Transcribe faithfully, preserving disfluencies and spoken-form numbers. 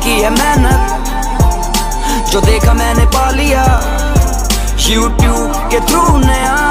की है मेहनत, जो देखा मैंने पा लिया। यूट्यूब के थ्रू नया